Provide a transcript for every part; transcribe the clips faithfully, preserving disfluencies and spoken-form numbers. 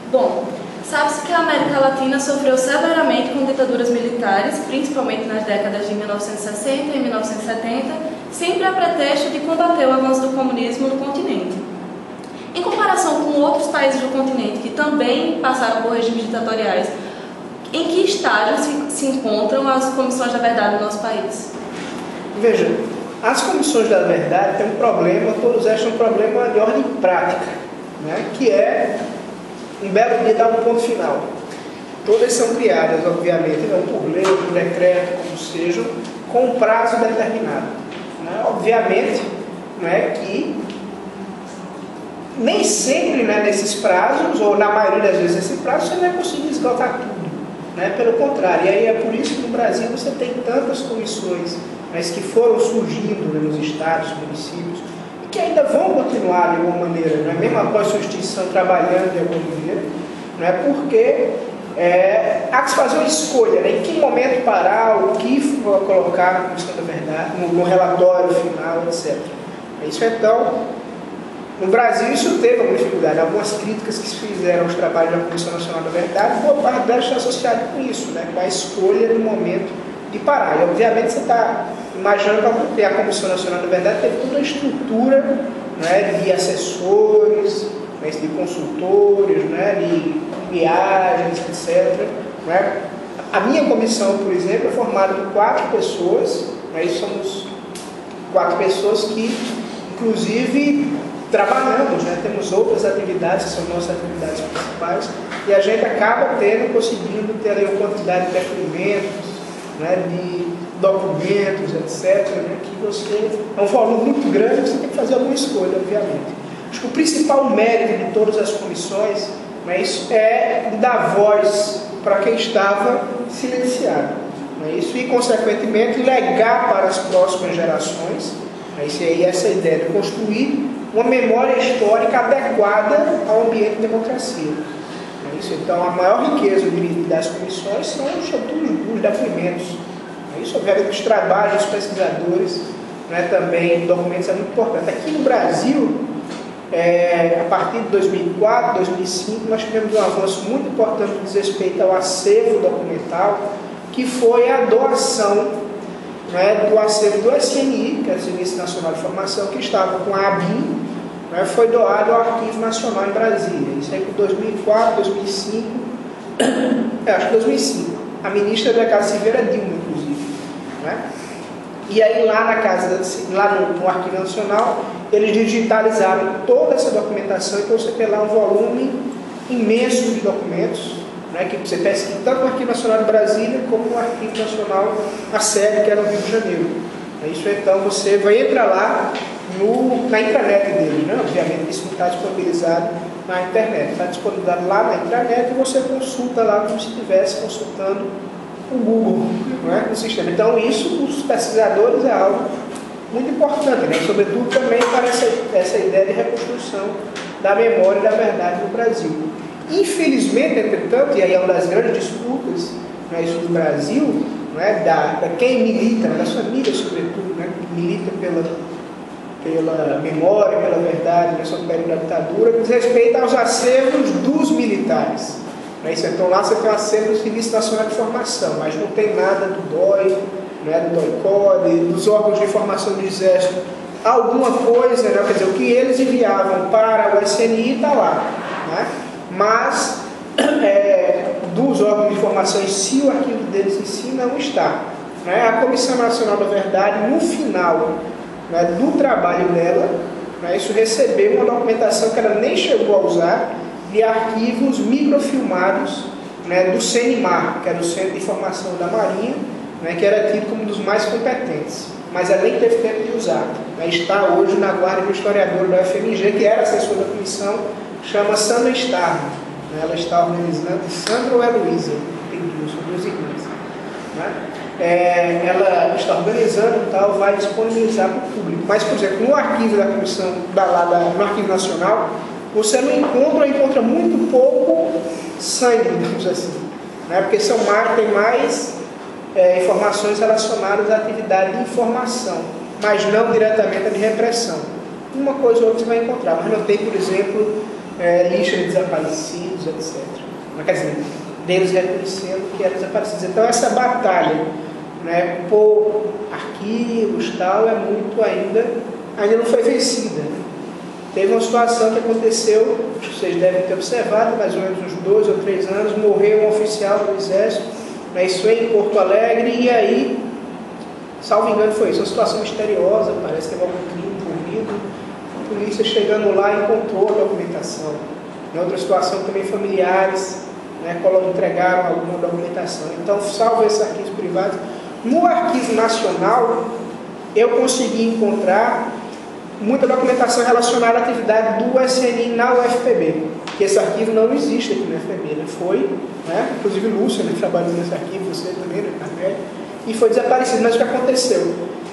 Bom, sabe-se que a América Latina sofreu severamente com ditaduras militares, principalmente nas décadas de mil novecentos e sessenta e mil novecentos e setenta, sempre a pretexto de combater o avanço do comunismo no continente. Em comparação com outros países do continente que também passaram por regimes ditatoriais, em que estágio se, se encontram as comissões da verdade no nosso país? Veja, as comissões da verdade têm um problema, todos eles têm um problema de ordem prática, né, que é um belo dia dar um ponto final. Todas são criadas, obviamente, não por lei, por decreto, como sejam, com um prazo determinado. Né? Obviamente, não é que nem sempre, né, nesses prazos, ou na maioria das vezes nesses prazos, você não vai conseguir esgotar tudo. Né? Pelo contrário, e aí é por isso que no Brasil você tem tantas comissões, mas que foram surgindo, né, nos estados, municípios, e que ainda vão continuar de alguma maneira, né, mesmo após sua extinção, trabalhando de alguma maneira, né, porque é, há que se fazer uma escolha, né, em que momento parar, o que colocar na Comissão da Verdade, no, no relatório final, etcétera. Isso então. No Brasil isso teve alguma dificuldade, algumas críticas que se fizeram aos trabalhos da Comissão Nacional da Verdade, boa parte delas está associada com isso, né, com a escolha do momento de parar. E obviamente você está imaginando que a Comissão Nacional da Verdade teve toda a estrutura, né, de assessores, né, de consultores, né, de viagens, etcétera. Né. A minha comissão, por exemplo, é formada por quatro pessoas, né, somos quatro pessoas que, inclusive, trabalhamos, né? Temos outras atividades que são nossas atividades principais e a gente acaba tendo, conseguindo ter aí uma quantidade de depoimentos, né? De documentos, etcétera, né? Que você, é um volume muito grande, você tem que fazer alguma escolha, obviamente. Acho que o principal mérito de todas as comissões, né, isso é dar voz para quem estava silenciado. Né? Isso e, consequentemente, legar para as próximas gerações, né? Isso aí, essa ideia de construir uma memória histórica adequada ao ambiente de democracia. É isso? Então, a maior riqueza das comissões são os, os, os depoimentos. É isso, obviamente, os trabalhos dos pesquisadores, né, também, documentos é muito importante. Aqui no Brasil, é, a partir de dois mil e quatro, dois mil e cinco, nós tivemos um avanço muito importante no que diz respeito ao acervo documental, que foi a doação, né, do acervo do S N I, que é o Serviço Nacional de Informação, que estava com a ABIN, né, foi doado ao Arquivo Nacional em Brasília. Isso aí por dois mil e quatro, dois mil e cinco, é, acho que dois mil e cinco. A ministra da Casa Civil era Dilma, inclusive. Né? E aí lá na casa, lá no, no Arquivo Nacional, eles digitalizaram toda essa documentação, então você tem lá um volume imenso de documentos, né, que você pesquisa tanto no Arquivo Nacional de Brasília como no Arquivo Nacional, a sede que era no Rio de Janeiro. É isso, então você vai entrar lá no, na intranet dele, né? Obviamente isso não está disponibilizado na internet, está disponibilizado lá na intranet e você consulta lá como se estivesse consultando o Google, né, no sistema. Então isso, os pesquisadores, é algo muito importante, né? Sobretudo também para essa, essa ideia de reconstrução da memória e da verdade no Brasil. Infelizmente, entretanto, e aí é uma das grandes disputas, né, isso do Brasil, né, da, da quem milita, né, das famílias sobretudo, né, que milita pela, pela memória, pela verdade, né, sobre o período da ditadura, que diz respeito aos acervos dos militares. Né, isso, então lá você tem o acervo do Serviço Nacional de Informação, mas não tem nada do D O I, né, do D O I C O D, dos órgãos de informação do Exército, alguma coisa, né, quer dizer, o que eles enviavam para o S N I está lá, né? Mas é, dos órgãos de informação em si, o arquivo deles em si não está. Né? A Comissão Nacional da Verdade, no final, né, do trabalho dela, né, isso recebeu uma documentação que ela nem chegou a usar, de arquivos microfilmados, né, do CENIMAR, que era o Centro de Informação da Marinha, né, que era tido como um dos mais competentes. Mas ela nem teve tempo de usar. Né? Está hoje na guarda do historiador da U F M G, que era assessor da comissão, chama Sandra Starr, né? Ela está organizando, Sandra ou Heloísa, tem duas, são duas irmãs. Né? É, ela está organizando e tal, vai disponibilizar para o público. Mas, por exemplo, no arquivo da comissão, da, lá, da, no arquivo nacional, você não encontra, ou encontra muito pouco sangue, digamos assim. Né? Porque são mais, tem mais é, informações relacionadas à atividade de informação, mas não diretamente a de repressão. Uma coisa ou outra você vai encontrar, mas não tem, por exemplo, é, lista de desaparecidos, etcétera. Quer dizer, deles reconhecendo que eram desaparecidos. Então essa batalha, né, por arquivos e tal, é muito ainda, ainda não foi vencida. Teve uma situação que aconteceu, vocês devem ter observado, mais ou menos uns dois ou três anos, morreu um oficial do Exército, né, isso em Porto Alegre, e aí, salvo engano, foi isso, uma situação misteriosa, parece que teve algum crime envolvido. A polícia chegando lá encontrou a documentação. Em outra situação também, familiares, né, entregaram alguma documentação. Então, salvo esses arquivos privados, no Arquivo Nacional, eu consegui encontrar muita documentação relacionada à atividade do U S N I na U F P B, que esse arquivo não existe aqui na U F P B, ele foi, né, inclusive Lúcia, né, trabalhou nesse arquivo, você também, né, Carmel, e foi desaparecido. Mas o que aconteceu?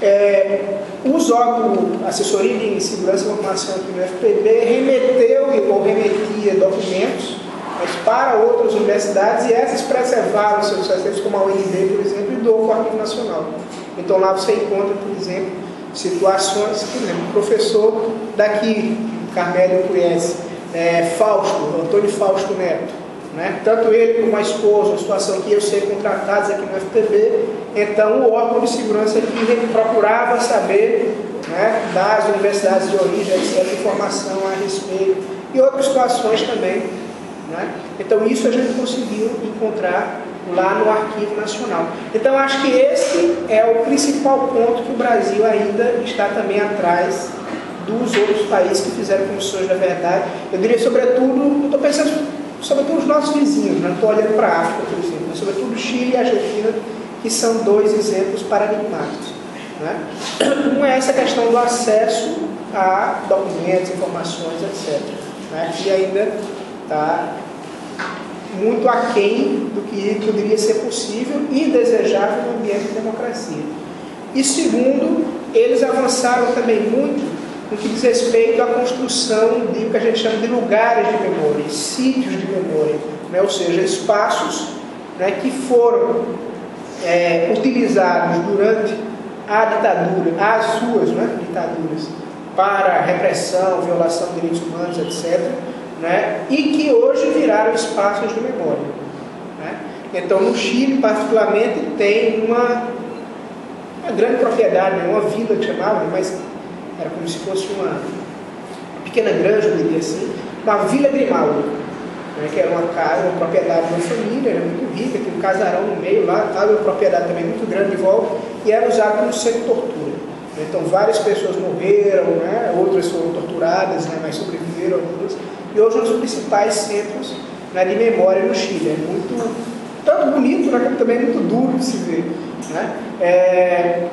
É, os órgãos, a assessoria de segurança e informação aqui no U F P B remeteu ou remetia documentos, mas para outras universidades, e essas preservaram seus acervos, como a U N B, por exemplo, e doou para o Arquivo Nacional. Então lá você encontra, por exemplo, situações que, por exemplo, o professor daqui, Carmélio conhece, é, Fausto, Antônio Fausto Neto, né? Tanto ele como a esposa, uma situação que eu sei contratados aqui no U F P B, então o órgão de segurança aqui procurava saber, né, das universidades de origem, etcétera, informação a respeito, e outras situações também, né? Então isso a gente conseguiu encontrar lá no Arquivo Nacional. Então acho que esse é o principal ponto que o Brasil ainda está também atrás dos outros países que fizeram comissões da verdade. Eu diria sobretudo, estou pensando sobretudo os nossos vizinhos, não estou olhando para a África, por exemplo, mas sobretudo Chile e Argentina, que são dois exemplos paradigmáticos, né? Um é essa questão do acesso a documentos, informações, etcétera, né, que ainda está muito aquém do que poderia ser possível e desejável no ambiente de democracia. E segundo, eles avançaram também muito no que diz respeito à construção de o que a gente chama de lugares de memória, sítios de memória, né? Ou seja, espaços, né, que foram é, utilizados durante a ditadura, as suas, né, ditaduras, para repressão, violação de direitos humanos, etcétera, né, e que hoje viraram espaços de memória, né? Então, no Chile, particularmente, tem uma, uma grande propriedade, né, uma vila que chamava, mas era como se fosse uma pequena granja, eu diria assim, uma Vila Grimaldi, né, que era uma casa, uma propriedade de uma família, era muito rica, tinha um casarão no meio lá, tal, uma propriedade também muito grande em volta, e era usado como centro de tortura. Então, várias pessoas morreram, né, outras foram torturadas, né, mas sobreviveram algumas. E hoje é um dos principais centros, né, de memória no Chile. É muito, tanto bonito, né, também muito duro de se ver, né? É,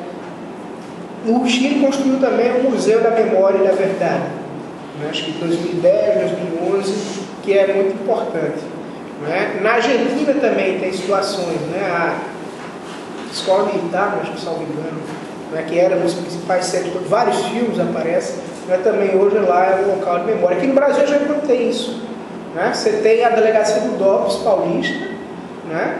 o Chile construiu também o Museu da Memória e da Verdade, né, acho que em dois mil e dez, dois mil e onze, que é muito importante, né? Na Argentina também tem situações, né, a Escola Militar, acho que salvo engano, né, que era um dos principais centros, vários filmes aparecem, né, também hoje lá é um local de memória. Aqui no Brasil já não tem isso, né? Você tem a delegacia do DOPS paulista, né,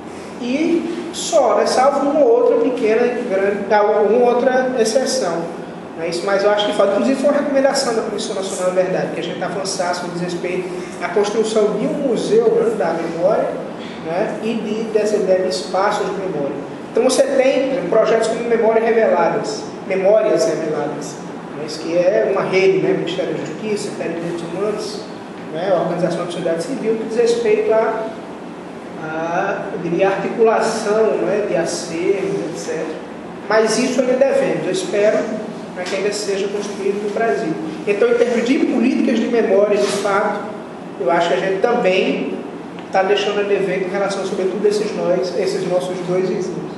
e só, né, salvo uma outra pequena, grande, uma outra exceção, né, isso, mas eu acho que falta. Inclusive foi uma recomendação da Comissão Nacional da Verdade, que a gente avançasse no respeito à construção de um museu, né, da memória, né, e de, dessa ideia de espaços de memória. Então você tem, né, projetos como Memórias Reveladas, Memórias Reveladas, mas que é uma rede, né, Ministério da Justiça, Secretaria de Direitos Humanos, né, Organização da Sociedade Civil, que diz respeito a, a eu diria, articulação, né, de acervos, etcétera. Mas isso ainda devemos, eu espero, né, que ainda seja construído no Brasil. Então, em termos de políticas de memória, de fato, eu acho que a gente também está deixando a dever em relação, sobretudo, a esses, nós, esses nossos dois vizinhos.